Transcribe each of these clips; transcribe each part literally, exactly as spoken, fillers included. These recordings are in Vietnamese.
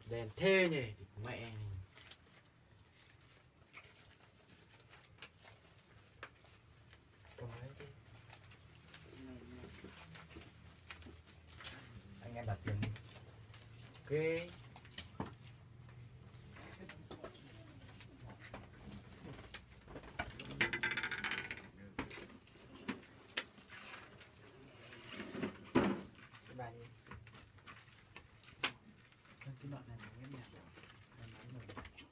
Đèn thê nhỉ, mẹ. Anh em đặt tiền đi. Ok. Bài đi. Cái đoạn này em nhạc rồi. Em nói rồi.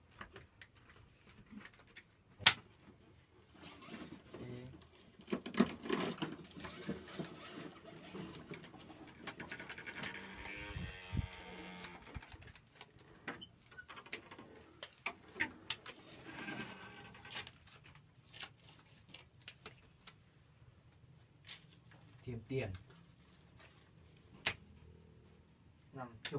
Thêm tiền năm chục.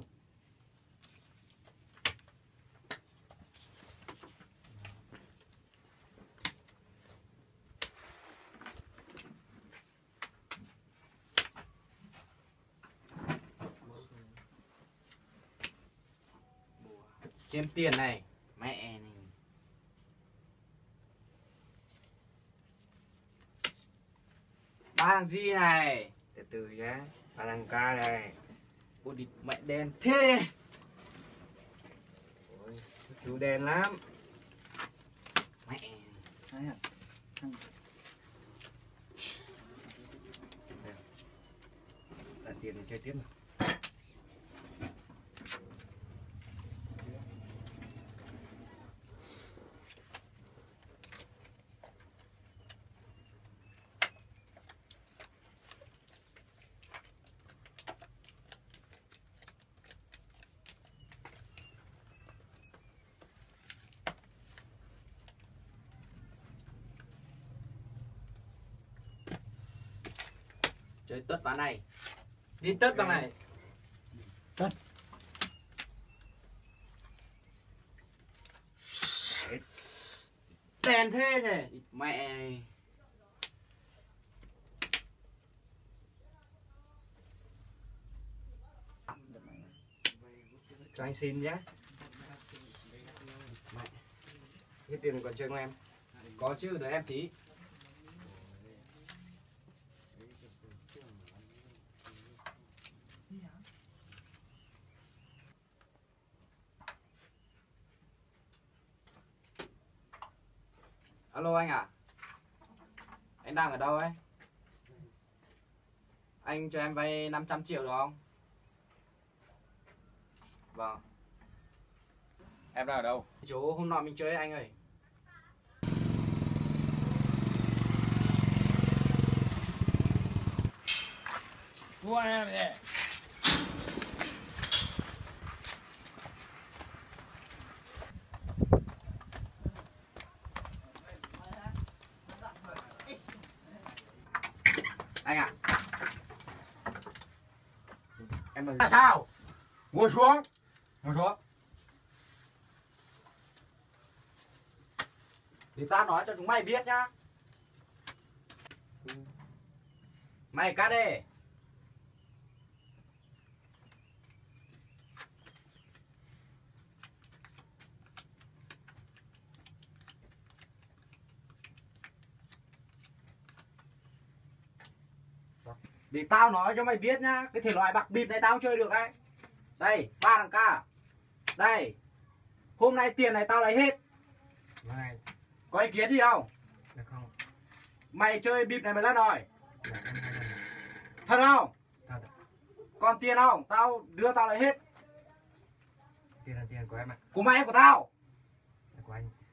Thêm tiền này mẹ này. Ba thằng gì này, từ từ nhá. Ba thằng ca này. Ôi địt mẹ đen thế. Ôi, chú đen lắm. Mẹ. Đấy à. Đặt tiền để chơi tiếp nào. Chơi tất ván này. Đi tất ván này. Tất. Đèn thế nhỉ. Mẹ. Cho anh xin nhé. Mẹ. Cái tiền còn chơi không em? Có chứ, đợi em tí. Alo anh à? Anh đang ở đâu ấy? Anh cho em vay năm trăm triệu được không? Vâng. Em đang ở đâu? Chỗ hôm nọ mình chơi anh ơi. Thua em nhỉ? Anh à? Em mừng. Là sao? Ngồi xuống. Ngồi xuống. Thì tao nói cho chúng mày biết nhá. Mày cắt đi. Thì tao nói cho mày biết nhá. Cái thể loại bạc bịp này tao chơi được đấy. Đây, ba thằng ca. Đây. Hôm nay tiền này tao lấy hết. Này. Có ý kiến gì không? Được không? Mày chơi bịp này mày lần rồi. Dạ, em hai lần. Thật không? Thật. Còn tiền không? Tao đưa tao lấy hết. Tiền là tiền của em ạ. Của mày hay của tao? Là của anh.